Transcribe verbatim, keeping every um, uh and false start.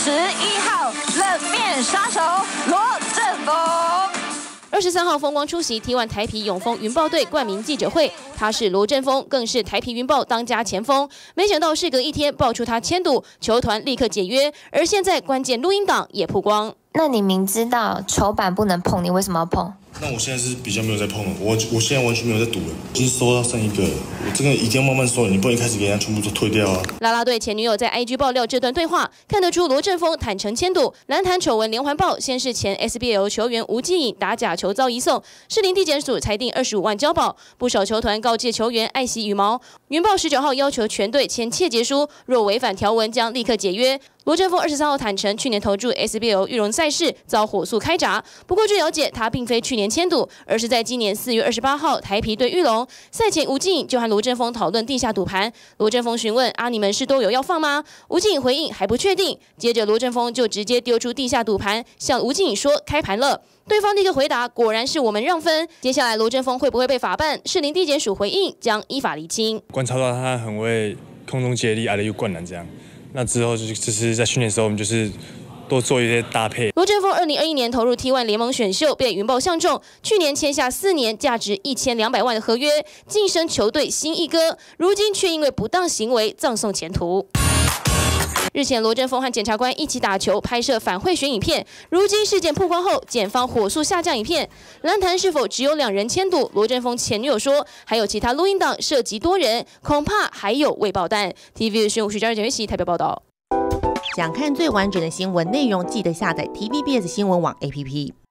十一号冷面杀手罗振峰。 二十三号风光出席 T 一 台啤永丰云豹队冠名记者会，他是罗振峰，更是台啤云豹当家前锋。没想到事隔一天爆出他签赌，球团立刻解约，而现在关键录音档也曝光。 那你明知道球板不能碰，你为什么要碰？ 那我现在是比较没有在碰了，我我现在完全没有在赌了，已经收到剩一个了，我这个一定要慢慢收，你不能一开始给人家全部都退掉啊。 啦啦队前女友在 I G 爆料这段对话，看得出罗振峰坦诚签赌。篮坛丑闻连环爆，先是前 S B L 球员吴继颖打假球遭移送，士林地检署裁定二十五万交保，不少球团告诫球员爱惜羽毛。云豹十九号要求全队签切结书，若违反条文将立刻解约。罗振峰二十三号坦诚，去年投注 S B L 玉龙赛事遭火速开闸。不过据了解，他并非去年签赌，而是在今年四月二十八号台啤对玉龙赛前，吴继颖就和罗振峰讨论地下赌盘。罗振峰询问：“啊，你们是都有要放吗？”吴继颖回应：“还不确定。”接着罗振峰就直接丢出地下赌盘，向吴继颖说：“开盘了。”对方立刻回答：“果然是我们让分。”接下来罗振峰会不会被法办？士林地检署回应将依法厘清。 观察到他很会空中接力，挨了又灌篮这样。那之后就是就是在训练的时候，我们就是多做一些搭配。 罗振峰二零二一年投入 T 一 联盟选秀，被云豹相中，去年签下四年价值一千两百万的合约，晋升球队新一哥。如今却因为不当行为葬送前途。日前，罗振峰和检察官一起打球，拍摄反贿选影片。如今事件曝光后，检方火速下架影片。篮坛是否只有两人签赌？罗振峰前女友说，还有其他录音档涉及多人，恐怕还有未爆弹。T V B 新闻徐佳瑞、简约熙台北报道。 想看最完整的新闻内容，记得下载 T V B S 新闻网 A P P。